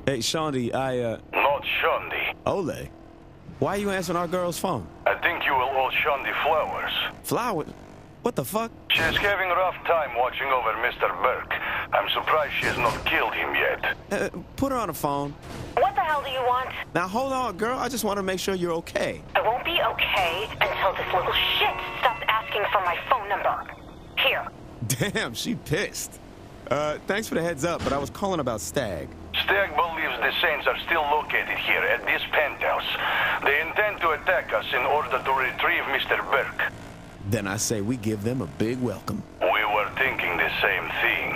Hey, Shaundi, Not Shondi. Ole, why are you answering our girl's phone? I think you will owe Shondi flowers. Flowers? What the fuck? She is having a rough time watching over Mr. Burke. I'm surprised she has not killed him yet. Put her on the phone. What the hell do you want? Now, hold on, girl. I just want to make sure you're okay. I won't be okay until this little shit stops asking for my phone number. Here. Damn, she pissed. Thanks for the heads up, but I was calling about Stag. Stag believes the Saints are still located here at this penthouse. They intend to attack us in order to retrieve Mr. Burke. Then I say we give them a big welcome. We were thinking the same thing.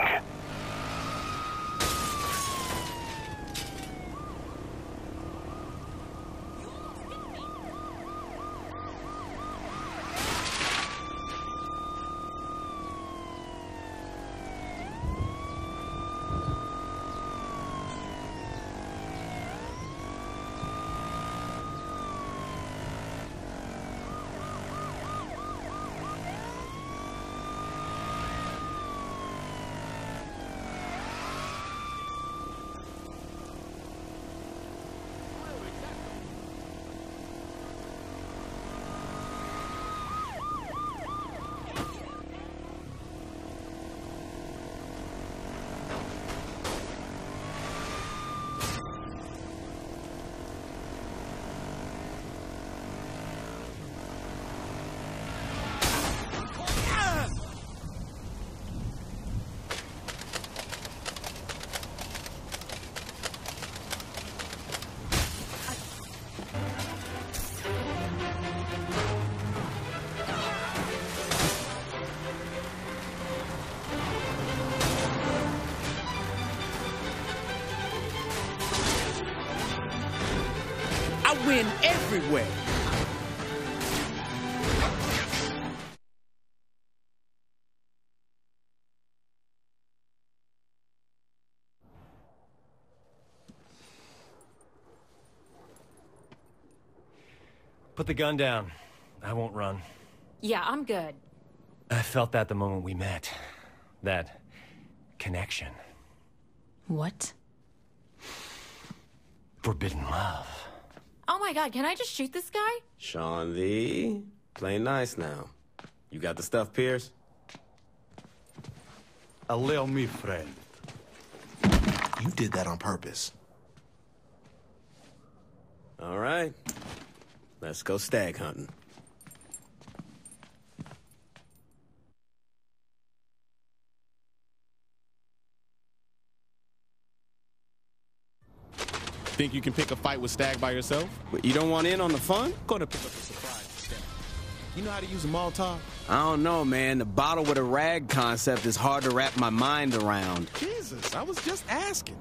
I win everywhere. Put the gun down. I won't run. Yeah, I'm good. I felt that the moment we met. That connection. What? Forbidden love. Oh my god, can I just shoot this guy? Shaundi, play nice now. You got the stuff, Pierce? Allow me, friend. You did that on purpose. All right. Let's go stag hunting. Think you can pick a fight with Stag by yourself? But you don't want in on the fun? Gonna pick up a surprise instead. You know how to use a Molotov? I don't know, man. The bottle with a rag concept is hard to wrap my mind around. Jesus, I was just asking.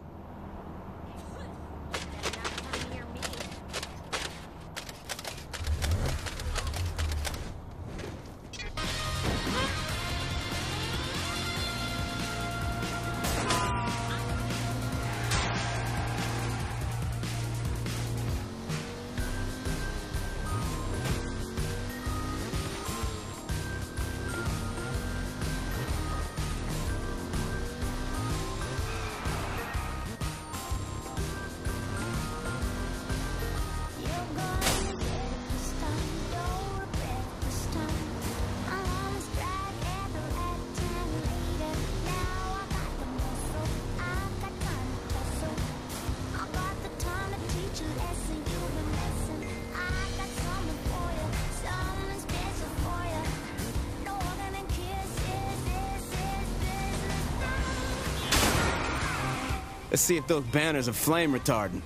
Let's see if those banners are flame retardant.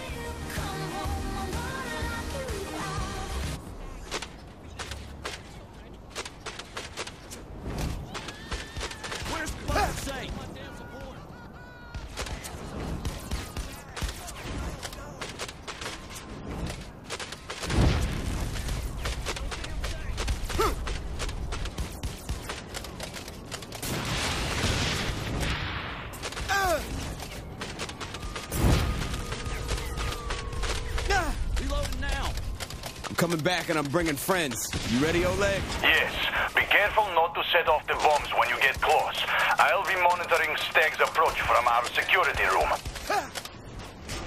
Coming back and I'm bringing friends. You ready, Oleg? Yes. Be careful not to set off the bombs when you get close. I'll be monitoring Stag's approach from our security room.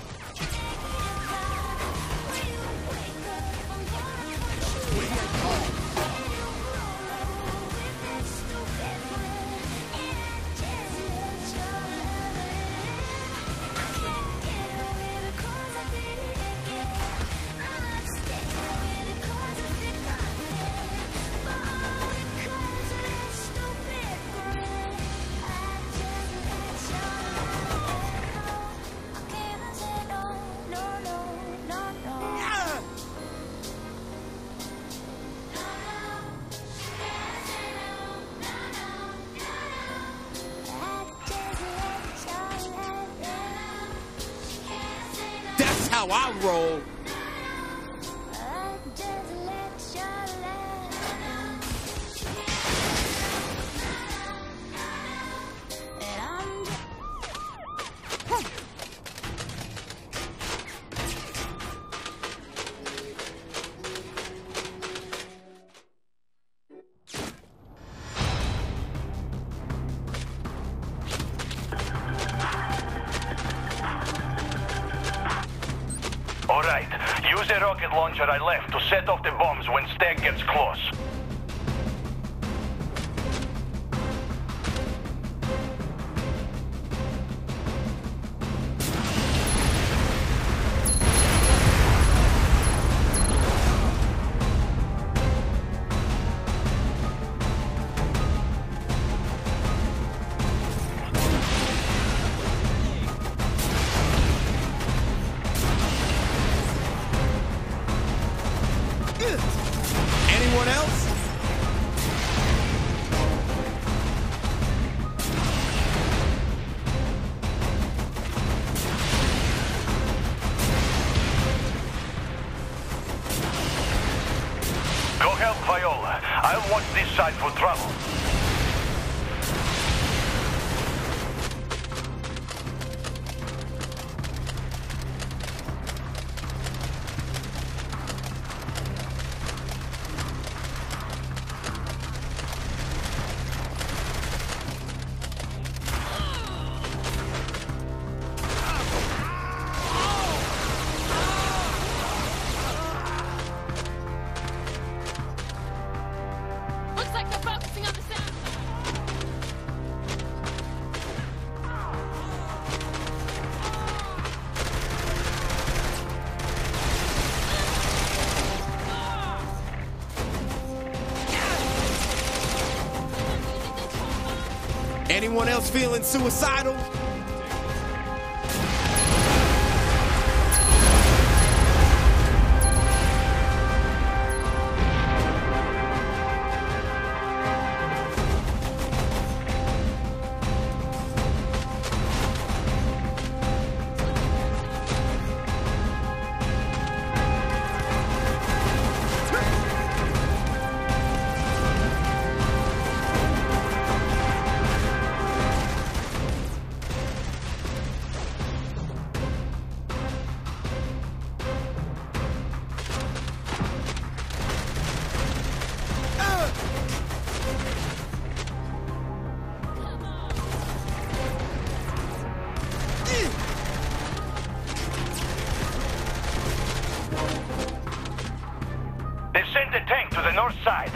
how I roll. All right, use the rocket launcher I left to set off the bombs when Stag gets close. Anyone else? Go help Viola. I'll watch this side for trouble. Looks like they're focusing on the sound. Anyone else feeling suicidal? They sent a tank to the north side.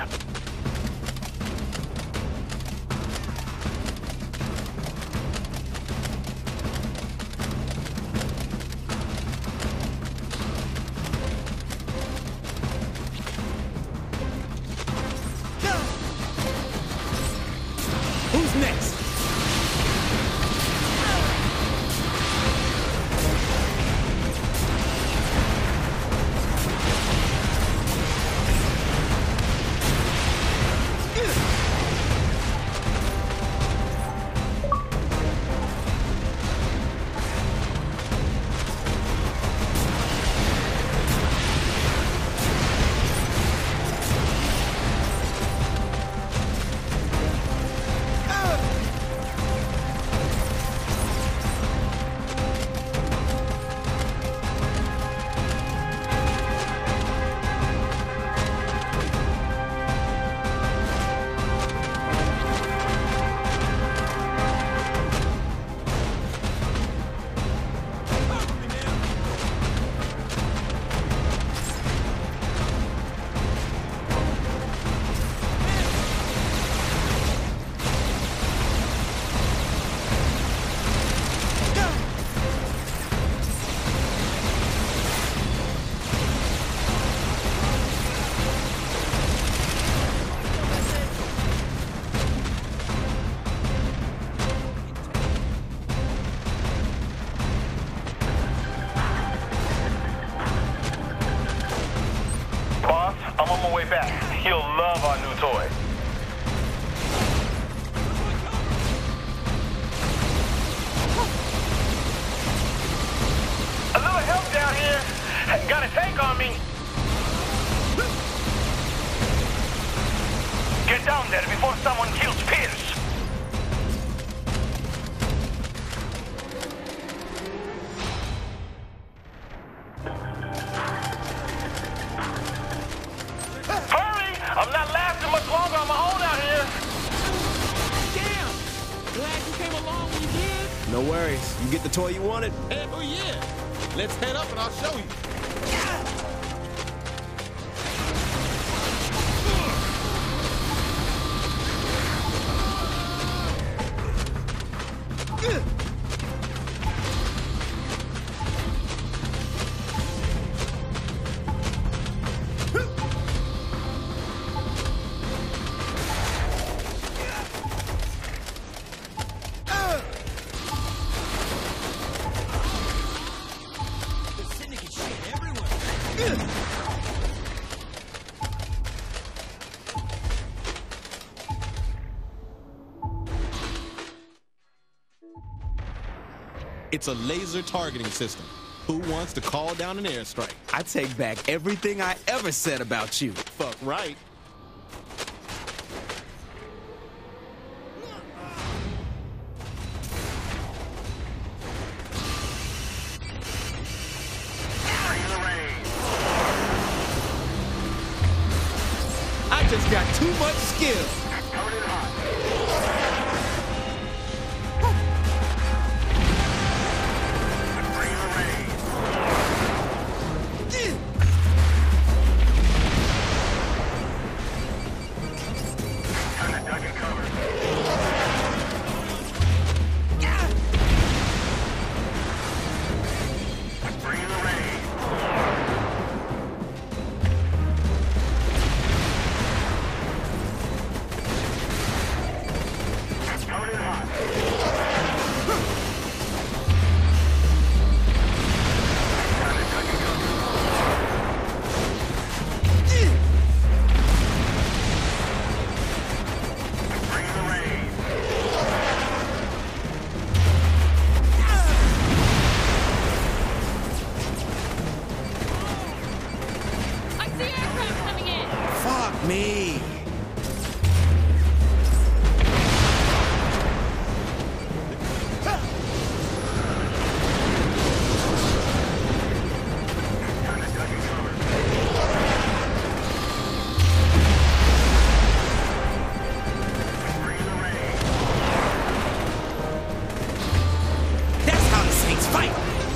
Who's next? I'm on my way back. He'll love our new toy. A little help down here. No worries. You get the toy you wanted? Hell yeah. Let's head up and I'll show you. It's a laser targeting system. Who wants to call down an airstrike? I take back everything I ever said about you. Fuck right. I just got too much skill. I see aircraft coming in. Fuck me. That's how the Saints fight.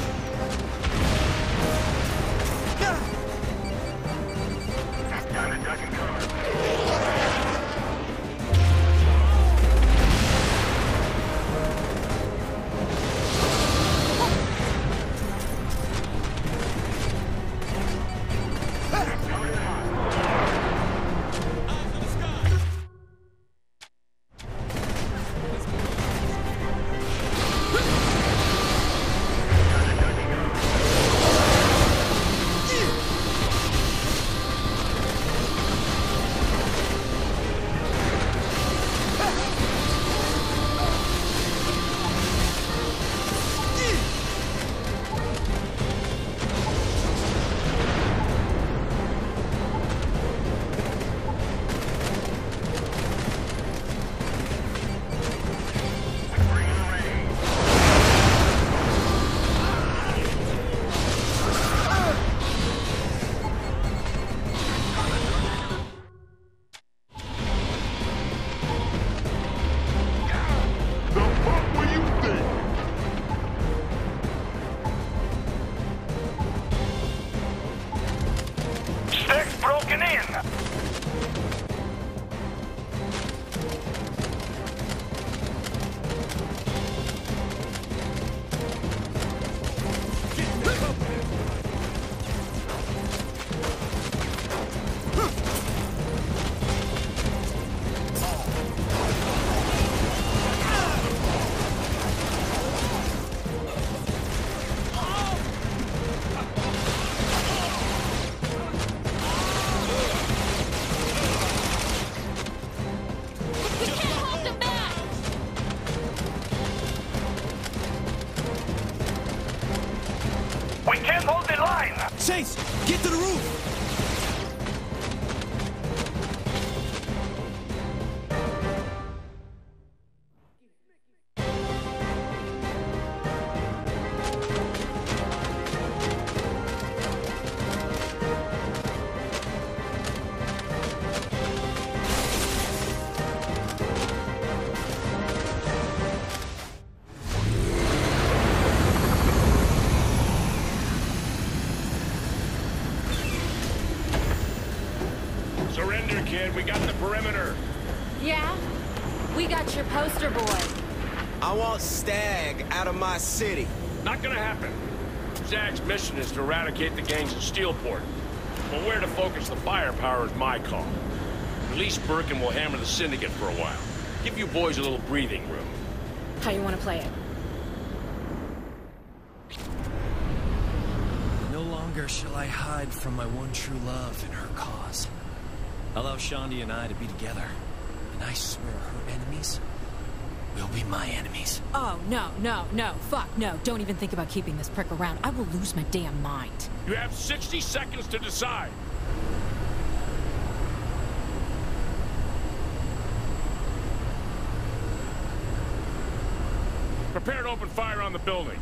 Stag's broken in. We can't hold them back. We can't hold the line. Chase, get to the roof. poster boy. I want Stag out of my city. Not gonna happen. Stag's mission is to eradicate the gangs of Steelport. But where to focus the firepower is my call. Release Birkin will hammer the Syndicate for a while. Give you boys a little breathing room. How you want to play it? No longer shall I hide from my one true love in her cause. Allow Shandi and I to be together. And I swear her enemies will be my enemies. Oh, no, no, no. Fuck, no. Don't even think about keeping this prick around. I will lose my damn mind. You have 60 seconds to decide. Prepare to open fire on the building.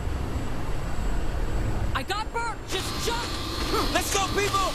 I got Bert! Just jump! Let's go, people!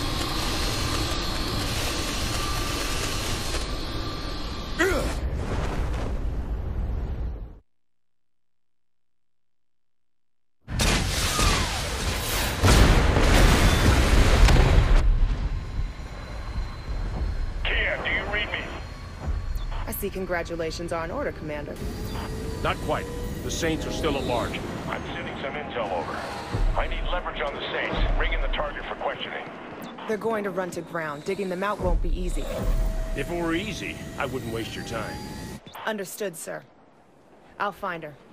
Kia, do you read me? I see congratulations are in order, Commander. Not quite. The Saints are still at large. I'm sending some intel over. I need leverage on the Saints. Bring in the target for questioning. They're going to run to ground. Digging them out won't be easy. If it were easy, I wouldn't waste your time. Understood, sir. I'll find her.